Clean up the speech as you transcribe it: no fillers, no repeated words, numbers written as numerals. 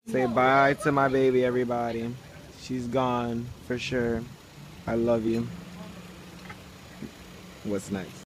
Say bye to my baby, everybody. She's gone for sure. I love you. What's next?